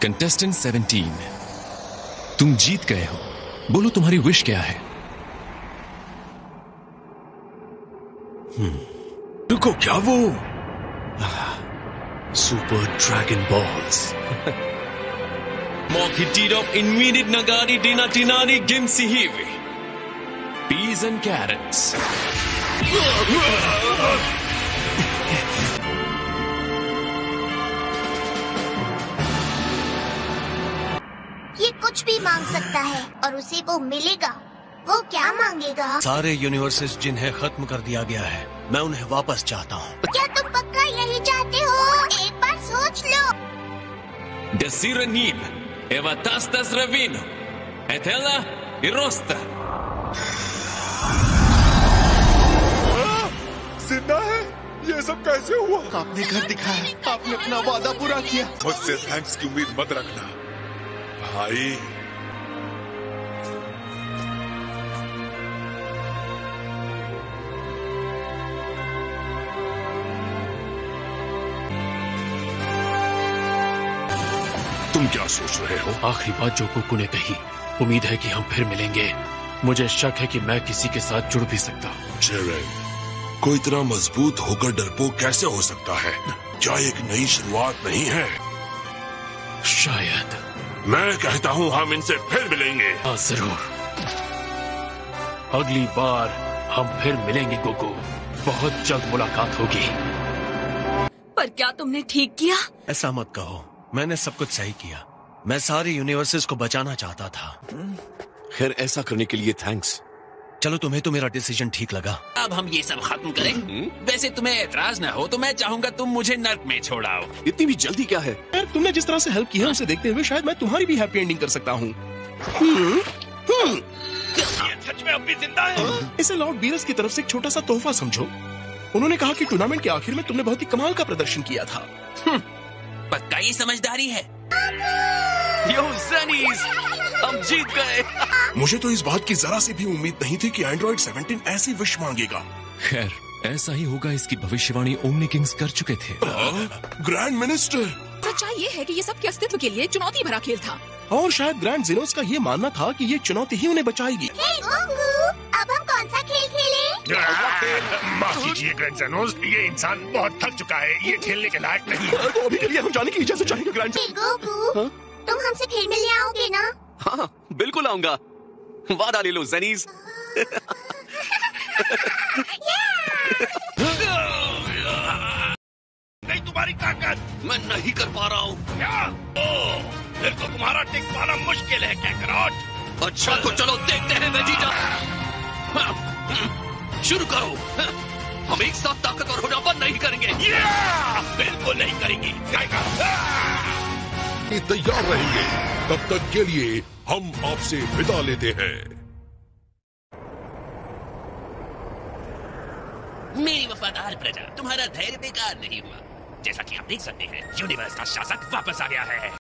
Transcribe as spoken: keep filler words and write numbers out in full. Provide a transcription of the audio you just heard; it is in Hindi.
कंटेस्टेंट सेवनटीन, तुम जीत गए हो। बोलो तुम्हारी विश क्या है? रुको, क्या वो super dragon balls? Mochitid of immediate nagari dina tinari gimsi hivi. Peas and carrots. ये कुछ भी मांग सकता है और उसे वो मिलेगा। वो क्या मांगेगा? सारे यूनिवर्सेस जिन्हें खत्म कर दिया गया है, मैं उन्हें वापस चाहता हूँ। क्या तुम पक्का यही चाहते हो? एक बार सोच लो। Desira nib, evatastas ravino, etella irosta. जिंदा है? ये सब कैसे हुआ? आपने घर दिखाया, आपने अपना वादा पूरा किया। मुझसे थैंक्स की उम्मीद मत रखना भाई। तुम क्या सोच रहे हो? आखिरी बात जो कुकू ने कही, उम्मीद है कि हम फिर मिलेंगे। मुझे शक है कि मैं किसी के साथ जुड़ भी सकता हूँ। जेरेन, कोई इतना मजबूत होकर डरपोक कैसे हो सकता है? क्या एक नई शुरुआत नहीं है? शायद। मैं कहता हूँ हम इनसे फिर मिलेंगे। हाँ जरूर, अगली बार हम फिर मिलेंगे कुकू। बहुत जल्द मुलाकात होगी। पर क्या तुमने ठीक किया? ऐसा मत कहो, मैंने सब कुछ सही किया। मैं सारे यूनिवर्सेस को बचाना चाहता था। खैर, ऐसा करने के लिए थैंक्स। चलो, तुम्हें तो मेरा डिसीजन ठीक लगा। अब हम ये सब खत्म करें। वैसे तुम्हें एतराज न हो तो मैं चाहूंगा तुम मुझे नर्क में छोड़ाओ। इतनी भी जल्दी क्या है? यार, तुमने जिस तरह से हेल्प की है उसे देखते हुए शायद मैं तुम्हारी भी हैप्पी एंडिंग कर सकता हूँ। सच में अब भी जिंदा है? इसे लॉर्ड बीरस की तरफ से एक छोटा सा तोहफा समझो। उन्होंने कहा कि टूर्नामेंट के आखिर में तुमने बहुत ही कमाल का प्रदर्शन किया था। पक्का ये समझदारी है। यो ज़नीज़, हम जीत गए। मुझे तो इस बात की जरा सी भी उम्मीद नहीं थी कि एंड्रॉइड सेवनटीन ऐसी विश मांगेगा। खैर, ऐसा ही होगा, इसकी भविष्यवाणी ओमनी किंग्स कर चुके थे। ग्रैंड मिनिस्टर, सच्चाई ये है कि ये सबके अस्तित्व के लिए चुनौती भरा खेल था। और शायद ग्रैंड जिनोस का ये मानना था कि ये चुनौती ही उन्हें बचाएगी। हे गोकू, अब हम कौन सा खेल खेलें? माफ कीजिए ग्रैंड जेनोस, ये इंसान बहुत थक चुका है, ये खेलने के लायक नहीं है। तो अभी के लिए हम जाने की इजाजत चाहेंगे ग्रैंड। हे गोकू, तुम हमसे फिर मिलने आओगे ना? हाँ, बिल्कुल आऊंगा। वादा ले लो ज़नीज़। नहीं तुम्हारी ताकत, मैं नहीं कर पा रहा हूँ। क्या? ओ, फिर तो तुम्हारा टिक पाना मुश्किल है कैकरॉट। अच्छा तो चलो देखते हैं वेजिटा। शुरू करो। हम एक साथ ताकतवर होना बंद नहीं करेंगे। बिल्कुल नहीं करेंगे। तैयार रहेंगे, तब तक के लिए हम आपसे विदा लेते हैं। मेरी वफादार प्रजा, तुम्हारा धैर्य बेकार नहीं हुआ। जैसा कि आप देख सकते हैं, यूनिवर्स का शासक वापस आ गया है।